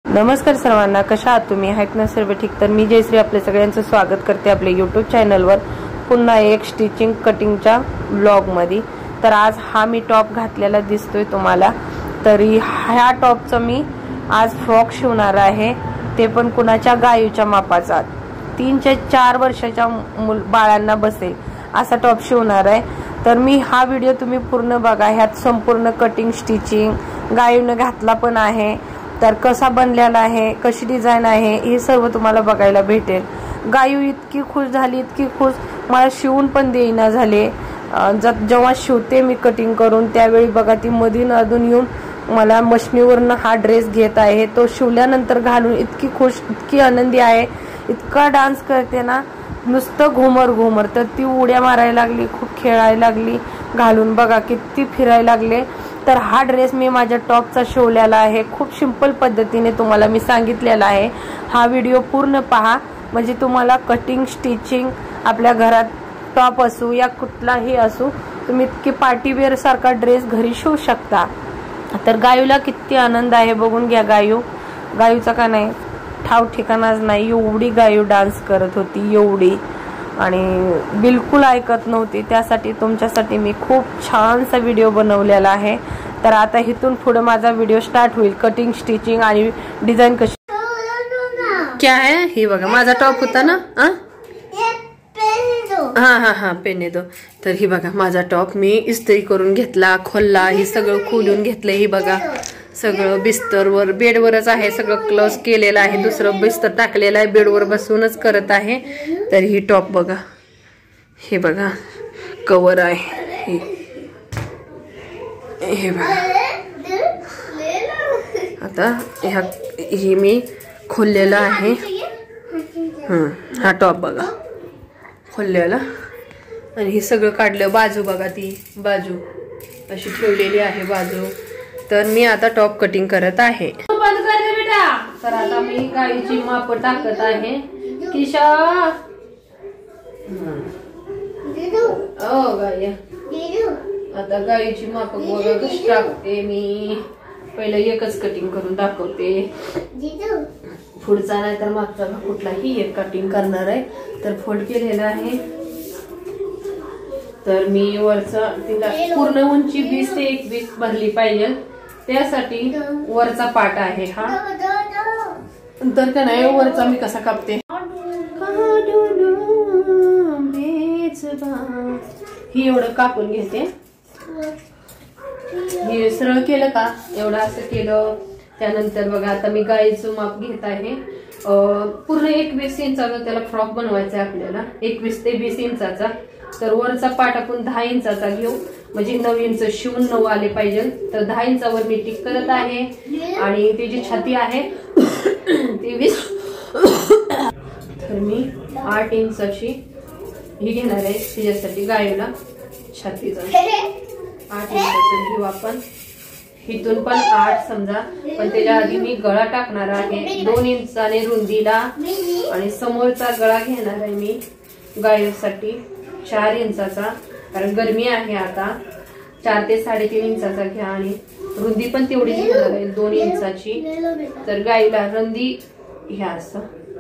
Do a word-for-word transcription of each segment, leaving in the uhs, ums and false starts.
नमस्कार सर्वांना, कशा आहात तुम्ही? आहेत ना सर्व ठीक? तर मी जयश्री आपल्या सगळ्यांचं स्वागत करते आपल्या यूट्यूब चॅनलवर पुन्हा एक स्टिचिंग कटिंगच्या ब्लॉगमध्ये। तर आज हा मी टॉप घातलेला दिसतोय तुम्हाला, तरी ह्या टॉपचं मी आज फ्रॉक शिवणार आहे, ते पण कुणाच्या गायूच्या मापाचा। तीन ते चार वर्षाच्या बाळांना बसेल असा टॉप शिवणार आहे। तर मी हा व्हिडिओ तुम्ही पूर्ण बघा, ह्यात संपूर्ण कटिंग स्टिचिंग गायूने घातला पण आहे, तर कसा बनलेला आहे, कशी डिझाइन आहे, हे सर्व तुम्हाला बघायला भेटेल। गायू इतकी खुश झाली, इतकी खुश, मला शिवून पण देईना झाले। जेव्हा शिवते मी कटिंग करून त्यावेळी बघा ती मधून अजून येऊन मला मशनीवरनं हा ड्रेस घेत आहे, तो शिवल्यानंतर घालून इतकी खुश, इतकी आनंदी आहे, इतका डान्स करते ना, नुसतं घुमर घुमर। तर ती उड्या मारायला लागली, खूप खेळायला लागली घालून, बघा किती फिरायला लागले। तर हा ड्रेस मी माझ्या टॉपचा शिवलेला आहे, खूप सिंपल पद्धतीने तुम्हाला मी सांगितलेला आहे। हा व्हिडिओ पूर्ण पहा, म्हणजे तुम्हाला कटिंग स्टिचिंग आपल्या घरात टॉप असू या कुठलाही असू, तुम्ही इतकी पार्टीवेअर सारखा ड्रेस घरी शिवू शकता। तर गायूला किती आनंद आहे बघून घ्या। गायू गायूचा का नाही ठाव ठिकाणाच नाही, एवढी गायू डान्स करत होती, एवढी, आणि बिलकुल ऐकत नव्हती। त्यासाठी तुमच्यासाठी मी खूप छानसा व्हिडिओ बनवलेला आहे। तर आता इथून पुढे माझा व्हिडिओ स्टार्ट होईल, कटिंग स्टिचिंग आणि डिझाइन कशी क्या है। हे बघा माझा टॉप होता ना, हा हा हा पेने दो। तर ही बघा माझा टॉप मी इस्त्री करून घेतला, खोलला, हे सगळं खोलून घेतलं। ही बघा सगळं बिस्तरवर बेडवरच आहे, सगळं क्लोज केलेलं आहे, दुसरं बिस्तर टाकलेलं आहे, बेडवर बसूनच करत आहे। तर ही टॉप बघा, हे बघा कवर आहे, हे हे बघा। आता ह्या हे मी खोललेलं आहे, हम्म हा टॉप बघा खोललेला, आणि हे सगळं काढलं। बाजू बघा, ती बाजू अशी ठेवलेली आहे बाजू। तर मी आता टॉप कटिंग करत आहे। बंद कर दे बेटा। तर आता मी गाईची माप टाकत आहे। किशा ओ गाय, आता गाईची माप बघा कशी टाकते मी। पहिलं एकच कटिंग करून दाखवते, पुढचा नाही तर मागचा कुठलाही एक कटिंग करणार आहे। तर फोल्ड केलेला आहे, तर मी वरचा तिला पूर्ण उंची वीस ते एकवीस भरली पाहिजे, त्यासाठी वरचा पाट आहे हा। तर का नाही वरचा मी कसा कापते, ही एवढं कापून घेते। हे सरळ केलं का, एवढं असं केलं। त्यानंतर बघा आता मी गाईचं माप घेत आहे, पूर्ण एकवीस इंचाचा त्याला फ्रॉक बनवायचा आहे आपल्याला, एकवीस ते वीस इंचाचा। तर वरचा पाट आपण दहा इंचाचा घेऊ, म्हणजे नऊ इंच शिवून नऊ आले पाहिजे। तर दहा इंचावर मी टिक करत आहे, आणि ती जी छाती आहे ती वीस, तर मी आठ इंचाची ही घेणार आहे तिच्यासाठी गायला छातीचा। आठ इंचाचं घेऊ आपण, इथून पण आठ समजा, पण त्याच्या आधी मी गळा टाकणार आहे दोन इंचाने रुंदीला, आणि समोरचा गळा घेणार आहे मी गायसाठी चार इंचाचा, कारण गरमी आहे आता। चार ते साडेतीन इंचाचा घ्या, आणि रुंदी पण तेवढीच घेणार आहे दोन इंचाची। तर गाईला रुंदी ह्या असं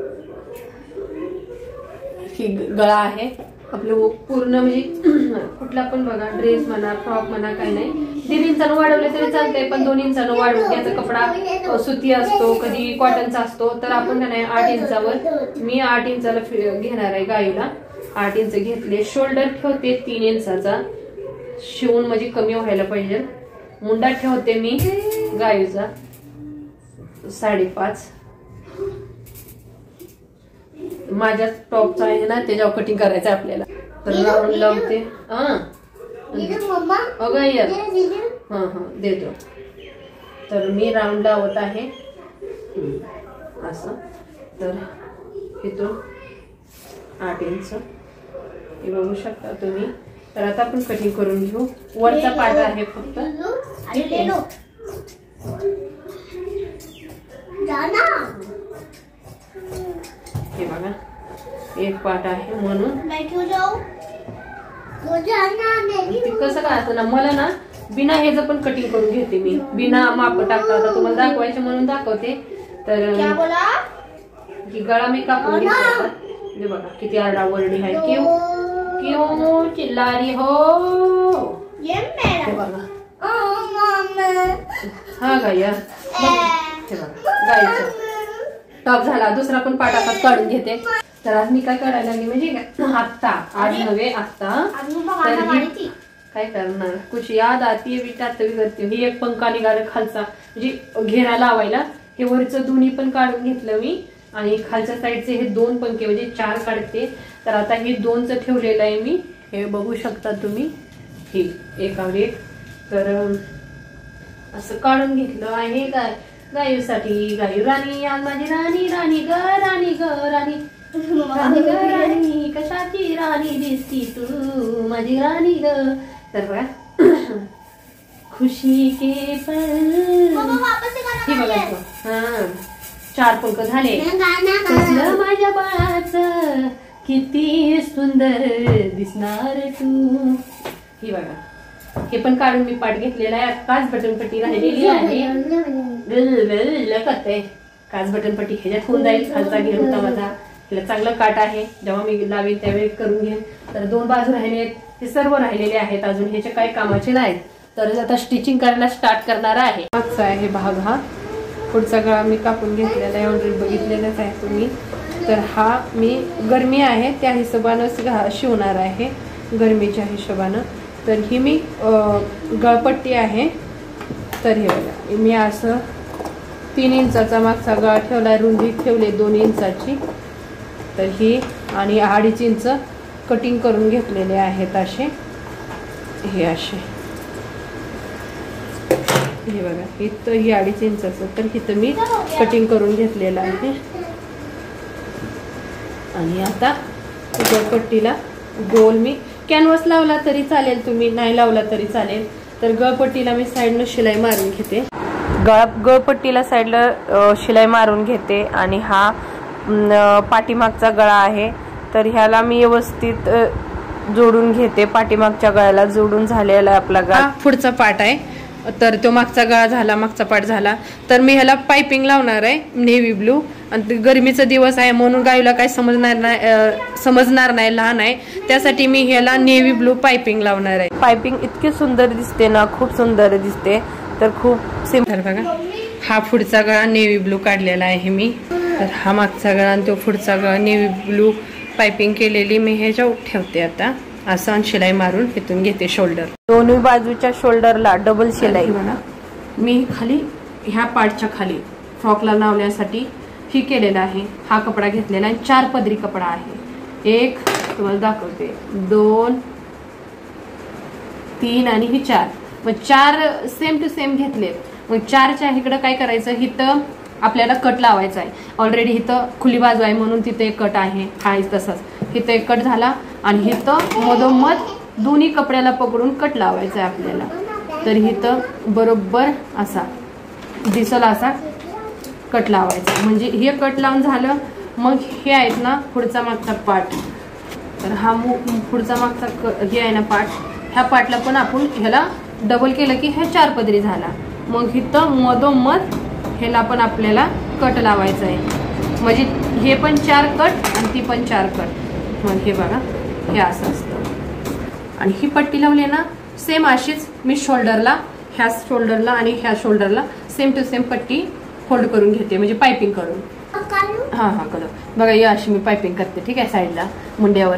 ही गळा आहे आपलं पूर्ण, म्हणजे कुठला पण बघा ड्रेस म्हणा फ्रॉक म्हणा काही नाही, दीड इंचानं वाढवले तरी चालतंय, पण दोन इंचानं वाढवून घ्यायचा। कपडा सुती असतो, कधी कॉटनचा असतो, तर आपण नाही आठ इंचावर मी आठ इंचाला घेणार आहे गाईला। आठ इंच घेतले, शोल्डर ठेवते तीन इंचाचा शिवून, म्हणजे कमी व्हायला पाहिजे। मुंडा ठेवते मी गाईचा साडेपाच, माझ्या टॉपचा आहे ना त्याच्यावर कटिंग करायचं आपल्याला। तर राऊंड लावते, हा अगं हा हा देतो। तर मी राऊंड लावत आहे असं, तर इथून आठ इंच हे बघू शकता तुम्ही। तर आता आपण कटिंग करून घेऊ, वरचा पाट आहे फक्त, हे बघा एक पाट आहे म्हणून कसं काय असतं ना, मला ना बिना ह्याचं पण कटिंग करून घेते मी, बिना माप टाकता। आता तुम्हाला दाखवायचे म्हणून दाखवते। तर ही गळा मी कापून घेतला. हे बघा किती आरडाओरडी आहे. क्यों क्यों चिल्ला रही हो. हे बघा हा गाया हे बघा गायचं टॉप झाला. दुसरा पण पाट आता काढून घेते. तर आज मी काय करायला लागली म्हणजे आत्ता आज नव्हे आत्ता काय करणार कुछ याद आती है बेटा तरी करते. ही एक पंखा निघाला खालचा म्हणजे घेरा लावायला. हे वरचं दोन्ही पण काढून घेतलं मी आणि खालच्या साईडचे हे दोन पंखे म्हणजे चार काढते. तर आता हे दोनच ठेवलेलं आहे मी. हे बघू शकता तुम्ही हे एकावर एक. तर असं काढून घेतलं आहे गाय गायूसाठी. गायू राणी आज माझी राणी राणी ग राणी ग राणी राणी ग राणी कशाची राणी दिसती तू माझी राणी ग. तर बघा खुशी के पल हे बघायचं. हा चार पंख झाले. कसलं माझ्या बाळाचं किती सुंदर दिसणार तू. ही बघा हे पण काढून मी पाठ घेतलेला आहे. काच बटनपट्टी राहिलेली आहे. करते काच बटनपट्टी ह्याच्यात होऊन जाईल. खालचा घेर होता माझा. हिला चांगलं काट आहे. जेव्हा मी लावेल त्यावेळी करून घेईन. तर दोन बाजू राहिले हे सर्व राहिलेले आहेत अजून. ह्याचे काही कामाचे नाहीत. तर आता स्टिचिंग करायला स्टार्ट करणार आहे. मागचा आहे भाग हा. पुढचा गळा मी कापून घेतलेला आहे. ऑलरेडी बघितलेलाच आहे तुम्ही. तर हा मी गरमी आहे त्या हिशोबानं शिवणार आहे. गरमीच्या हिशोबानं. तर ही मी गळपट्टी आहे. तर हे बघा मी असं तीन इंचाचा मागचा गळा ठेवला. रुंदी ठेवले दोन इंचाची. तर ही आणि अडीच इंच कटिंग करून घेतलेले आहेत असे. हे असे हे बघा इथं ही अडीच इंचाचं. तर इथं मी कटिंग करून घेतलेलं आहे. आणि आता गळपट्टीला गोल मी कॅनव्हास लावला तरी चालेल. तुम्ही नाही लावला तरी चालेल. तर गळपट्टीला मी साईडनं शिलाई मारून घेते. गळ गळपट्टीला साईडला शिलाई मारून घेते. आणि हा पाठीमागचा गळा आहे. तर ह्याला मी व्यवस्थित जोडून घेते. पाठीमागच्या गळ्याला जोडून झालेला आपला गळा. पुढचा पाट आहे. तर तो मागचा गळा झाला मागचा पाट झाला. तर मी ह्याला पाइपिंग लावणार आहे नेव्ही ब्लू. आणि गरमीचा दिवस आहे म्हणून गायला काय समजणार नाही समजणार नाही लहान आहे त्यासाठी मी ह्याला नेव्ही ब्लू पाइपिंग लावणार आहे. पाइपिंग इतकी सुंदर दिसते ना खूप सुंदर दिसते. तर खूप सिंपल बघा हा पुढचा गळा नेव्ही ब्लू काढलेला आहे मी. तर हा मागचा गळा आणि तो पुढचा गळा नेव्ही ब्लू पाइपिंग केलेली मी ह्याच्यावर ठेवते. आता असं शिलाई मारून इथून घेते. शोल्डर दोन्ही बाजूच्या शोल्डरला डबल शिलाई बघा मी खाली ह्या पार्टच्या खाली फ्रॉकला लावण्यासाठी ही केलेला आहे. हा कपडा घेतलेला आहे. चार पदरी कपडा आहे. एक तुम्हाला दाखवते दोन तीन आणि ही चार. मग चार सेम टू सेम घेतले. मग चारच्या इकडं काय करायचं इथं आपल्याला कट लावायचा आहे. ऑलरेडी इथं खुली बाजू आहे म्हणून तिथे एक कट आहे. हा तसाच इथं एक कट झाला. आणि इथं मधोमध दोन्ही कपड्याला पकडून कट लावायचा आहे आपल्याला. तर इथं बरोबर असा दिसल असा कट लावायचा. म्हणजे हे कट लावून झालं. मग हे आहेत ना पुढचा मागचा पार्ट. तर हा पुढचा मागचा हे आहे ना पार्ट. ह्या पार्टला पण आपण ह्याला डबल केलं की हे चार पदरी झाला. मग इथं मधोमध ह्याला पण आपल्याला कट लावायचं आहे. म्हणजे हे पण चार कट आणि ती पण चार कट. मग हे बघा हे असं असतं. आणि ही पट्टी लावली ना सेम अशीच मी शोल्डरला ह्या शोल्डरला आणि ह्या शोल्डरला सेम टू सेम पट्टी फोल्ड करून घेते म्हणजे पाइपिंग करून. हा हा कलर बघा या अशी मी पाइपिंग करते. ठीक आहे साईडला मुंड्यावर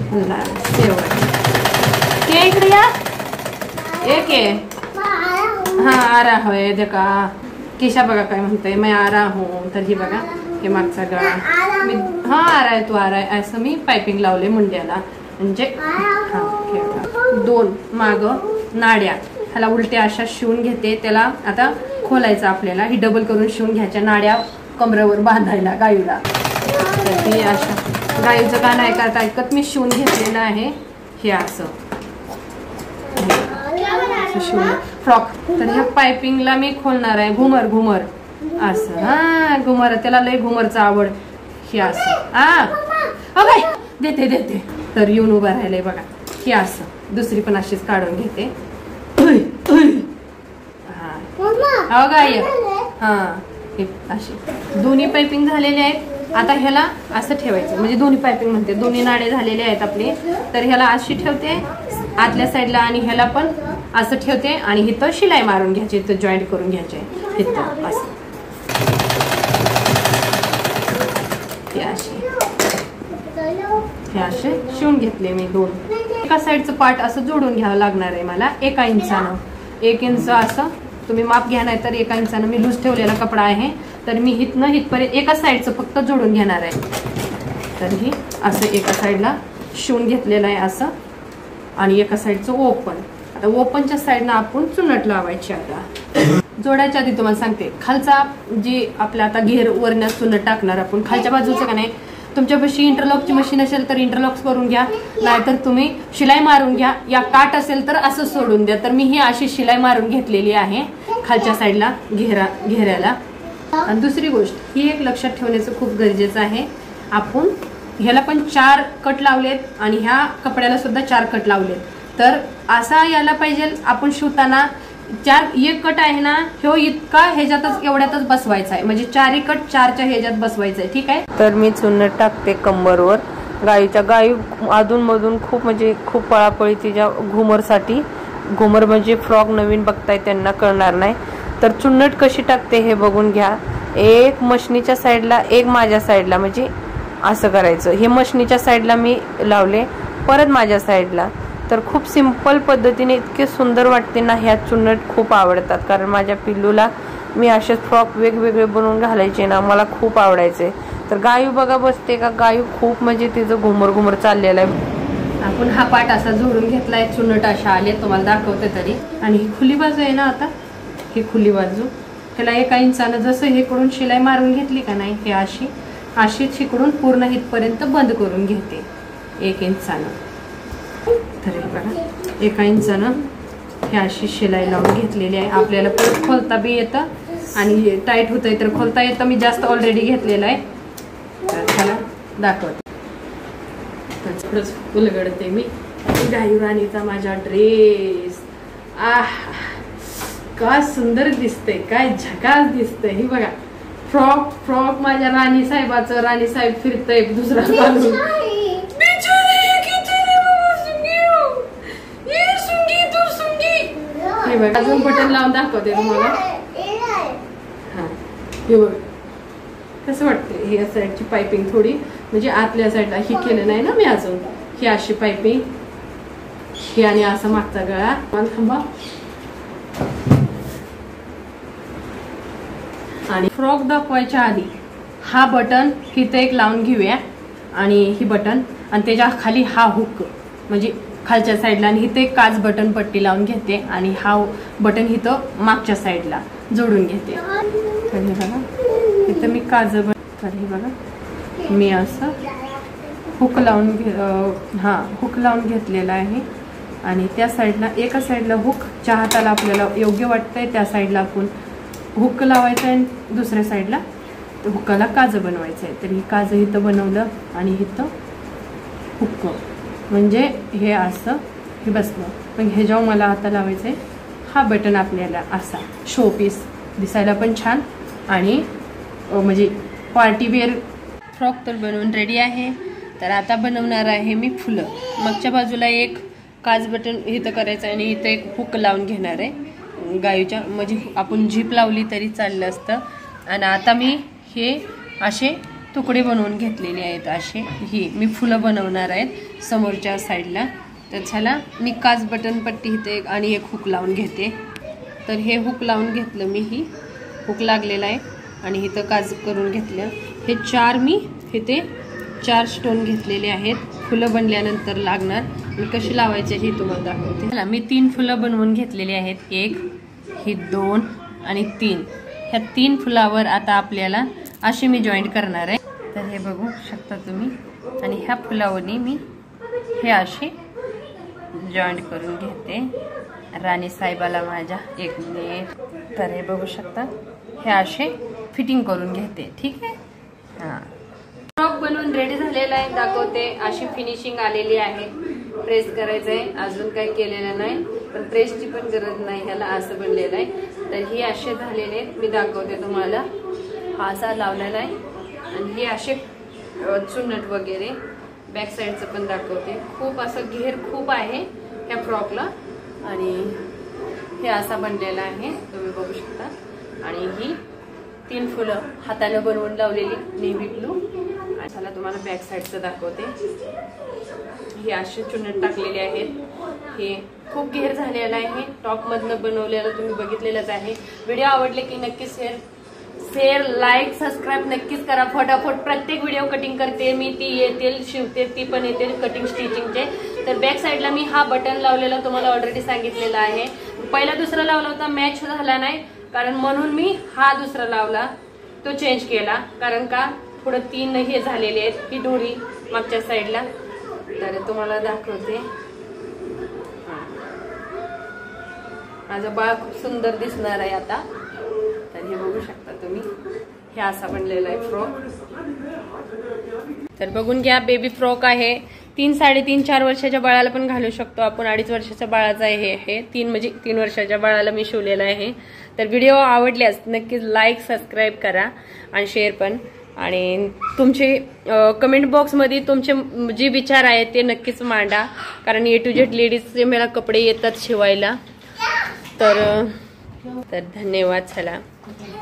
इकडे या एक आहे. हा आ रहा होय देखा केशा बघा काय म्हणतोय मैं आ रहा हूँ. तर ही बघा हे मागचा गळा मी हा आ रहा है तू आ रहा है असं मी पाइपिंग लावले मुंड्याला. म्हणजे दोन माग नाड्या ह्याला उलट्या अशा शिवून घेते. त्याला आता खोलायचं आपल्याला. ही डबल करून शिवून घ्यायच्या नाड्या कमरेवर बांधायला गायूला. तर हे अशा गायूचं गाणं ऐकत ऐकत मी शिवून घेतलेलं आहे. हे असं शिवून फ्रॉक. तर ह्या पाइपिंगला मी खोलणार आहे घुमर घुमर असं. हा घुमर त्याला लय घुमरचं आवड. हे असं हा काय देते देते. तर येऊन उभं राहिलंय बघा हे असं. दुसरी पण अशीच काढून घेते. हा गाय हा हे असे दोन्ही पायपिंग झालेले आहेत। आता ह्याला असं ठेवायचं, म्हणजे दोन्ही पायपिंग म्हणते, दोन्ही नाडे झालेले आहेत आपले, तर ह्याला अशी ठेवते आतल्या साईडला आणि ह्याला पण असं ठेवते आणि इथं शिलाई मारून घ्यायची, इथं जॉईंट करून घ्यायचे इथं असं हे असे हे असे शिवून घेतले मी दोन। एका साईडचं पार्ट असं जोडून घ्यावं लागणार आहे मला एका इंचानं, एक इंच असं तुम्ही माप घ्या, नाही तर एका इंचानं मी लूज ठेवलेला कपडा आहे, तर मी इथनं इथपर्यंत एका साईडचं फक्त जोडून घेणार आहे। तर ही असं एका साईडला शिवून घेतलेलं आहे असं, आणि एका साईडचं ओपन। आता ओपनच्या साईडनं आपण चुनट लावायची। आता जोडायच्या आधी तुम्हाला सांगते, खालचा जी आपल्या आता घेर वरनं चुनट टाकणार आपण, खालच्या बाजूचं का नाही, तुमच्यापाशी इंटरलॉकची मशीन असेल तर इंटरलॉक्स करून घ्या, नाहीतर तुम्ही शिलाई मारून घ्या, या काट असेल तर असं सोडून द्या। तर मी ही अशी शिलाई मारून घेतलेली आहे खालच्या साईडला घेरा घेऱ्याला। आणि दुसरी गोष्ट ही एक लक्षात ठेवण्याचं खूप गरजेचं आहे, आपण ह्याला पण चार कट लावलेत आणि ह्या कपड्याला सुद्धा चार कट लावलेत, तर असा यायला पाहिजे आपण शिवताना चार एक कट आहे ना, ह्यो इतका ह्याच्यातच एवढ्यातच बसवायचा आहे, म्हणजे चारही कट चारच्या ह्याच्यात बसवायचा आहे, ठीक आहे। तर मी चुन्नट टाकते कंबरवर गाईच्या, गाई अधून मधून खूप म्हणजे खूप पळापळी तिच्या घुमरसाठी, घुमर म्हणजे फ्रॉक नवीन बघताय त्यांना कळणार नाही, तर चुन्नट कशी टाकते हे बघून घ्या। एक मशनीच्या साईडला एक माझ्या साईडला, म्हणजे असं करायचं, हे मशनीच्या साईडला मी लावले, परत माझ्या साईडला, तर खूप सिंपल पद्धतीने इतके सुंदर वाटते ना, ह्या चुन्नट खूप आवडतात, कारण माझ्या पिल्लूला मी असे फ्रॉक वेगवेगळे बनवून घालायचे ना, मला खूप आवडायचे। तर गायू बघा बसते का, गायू खूप म्हणजे तिचं घुमर घुमर चाललेलं आहे। आपण हा पाट असा जोडून घेतलाय, चुन्नट अशा आले तुम्हाला दाखवते तरी, आणि ही खुली बाजू आहे ना, आता ही खुली बाजू त्याला एका इंचानं जसं हे कडून शिलाई मारून घेतली का नाही, हे अशी अशीच इकडून पूर्ण इथपर्यंत बंद करून घेते एक इंचानं। तर हे बघा एका इंचानं हे अशी शिलाई लावून घेतलेली आहे, आपल्याला परत खोलता बी येतं आणि टाईट होतंय तर खोलता येतं, मी जास्त ऑलरेडी घेतलेलं आहे, तर त्याला दाखवते। तर उलगडते मी गाई राणीचा माझा ड्रेस, आह काय सुंदर दिसतंय, काय झकास दिसतंय, ही बघा फ्रॉक फ्रॉक माझ्या राणी साहेबाचं, राणी साहेब फिरतय दुसरा बाजू, अजून बटन लावून दाखवते तुम्हाला। हा हे बघ कसं वाटतंय, ही साईडची पायपिंग थोडी म्हणजे आतल्या साईडला ही केलं नाही ना मी अजून, ही अशी पायपिंग ही आणि असा मागचा गळा। थांबा, आणि फ्रॉक दाखवायच्या आधी हा बटन इथे एक लावून घेऊया, आणि ही बटन आणि त्याच्या खाली हा हुक म्हणजे खालच्या साईडला, आणि इथे काच बटन पट्टी लावून घेते, आणि हा बटन इथं मागच्या साईडला जोडून घेते। तर हे बघा इथं मी काच बटन, तर हे बघा मी असं हुक लावून घे हा हुक लावून घेतलेला आहे, आणि त्या साईडला एका साईडला हुक ज्या हाताला आपल्याला योग्य वाटतंय त्या साईडला आपण हुक लावायचं आहे, दुसऱ्या साईडला हुकाला काज बनवायचं आहे। तर ही काज इथं बनवलं आणि इथं हुक, म्हणजे हे असं हे बसलं, पण हे जेव्हा मला आता लावायचं आहे हा बटन आपल्याला असा शो पीस दिसायला पण छान, आणि म्हणजे पार्टीवेअर फ्रॉक तर बनवून रेडी आहे। तर आता बनवणार आहे मी फुलं, मागच्या बाजूला एक काच बटन इथं करायचं आणि इथं एक हुक लावून घेणार आहे गायूच्या, म्हणजे आपण झीप लावली तरी चाललं असतं। आणि आता मी हे असे तुकडे बनवून घेतलेले आहेत, असे ही मी फुलं बनवणार आहेत समोरच्या साईडला। तर चला मी काच बटन पट्टी इथे एक आणि एक हुक लावून घेते। तर हे हुक लावून घेतलं मी, ही हुक लागलेला आहे आणि इथं काच करून घेतलं। हे चार मी इथे चार स्टोन घेतलेले आहेत, फुलं बनल्यानंतर लागणार, मी कशी लावायचे हे तुम्हाला दाखवते। चला मी तीन फुलं बनवून घेतलेली आहेत, एक ही दोन आणि तीन, ह्या तीन फुलावर आता आपल्याला अशी मी जॉईंट करणार आहे। तर हे बघू शकता तुम्ही, आणि ह्या फुलावरनी मी हे असे जॉईंट करून घेते राणी साहेबाला माझ्या एक मिनिट। तर हे बघू शकता हे असे फिटिंग करून घेते, ठीक आहे। हां फ्रॉक बनवून रेडी झालेला आहे, दाखवते अशी फिनिशिंग आलेली आहे। प्रेस करायचं आहे, अजून काही केलेलं नाही, पण प्रेसची पण गरज नाही, ह्याला असं बनलेलं आहे। तर ही असे झालेले मी दाखवते तुम्हाला। हा असा लावलेला आहे आणि हे असे चुन्नट वगैरे बॅक साईडचं पण दाखवते. खूप असं घेर खूप आहे ह्या फ्रॉकला आणि हे असा बनलेला आहे तुम्ही बघू शकता. आणि ही तीन फुलं हाताने बनवून लावलेली नेव्ही ब्लू. आणि चला तुम्हाला बॅक साईडचं दाखवते. हे असे चुन्नट टाकलेले आहेत. हे खूप घेर झालेला आहे. टॉप मधनं बनवलेलं तुम्ही बघितलेलंच आहे. व्हिडिओ आवडले की नक्कीच शेअर शेअर लाईक सबस्क्राईब नक्कीच करा. फटाफट प्रत्येक व्हिडिओ कटिंग करते मी. ती येतील शिवते ती पण येतील कटिंग स्टिचिंगचे. तर बॅक साईडला मी हा बटन लावलेला तुम्हाला ऑलरेडी सांगितलेला आहे. पहिला दुसरा लावला होता मॅच झाला नाही कारण म्हणून मी हा दुसरा लावला तो चेंज केला. कारण का पुढे तीन हे झालेले आहेत ही डोरी मागच्या साईडला. तर तुम्हाला दाखवते. माझं बाळ खूप सुंदर दिसणार आहे आता. तर हे बघू शकता तुम्ही. हे असा बनलेला आहे फ्रॉक. तर बघून घ्या बेबी फ्रॉक आहे. तीन साडेतीन चार वर्षाच्या बाळाला पण घालू शकतो आपण. अडीच वर्षाच्या बाळाचा आहे हे. तीन म्हणजे तीन वर्षाच्या बाळाला मी शिवलेला आहे. तर व्हिडिओ आवडल्यास नक्कीच लाईक सबस्क्राईब करा आणि शेअर पण. आणि तुमचे कमेंट बॉक्समध्ये तुमचे जे विचार आहेत ते नक्कीच मांडा. कारण ए टू झेड लेडीजचे मला कपडे येतात शिवायला. तर तर धन्यवाद. चला.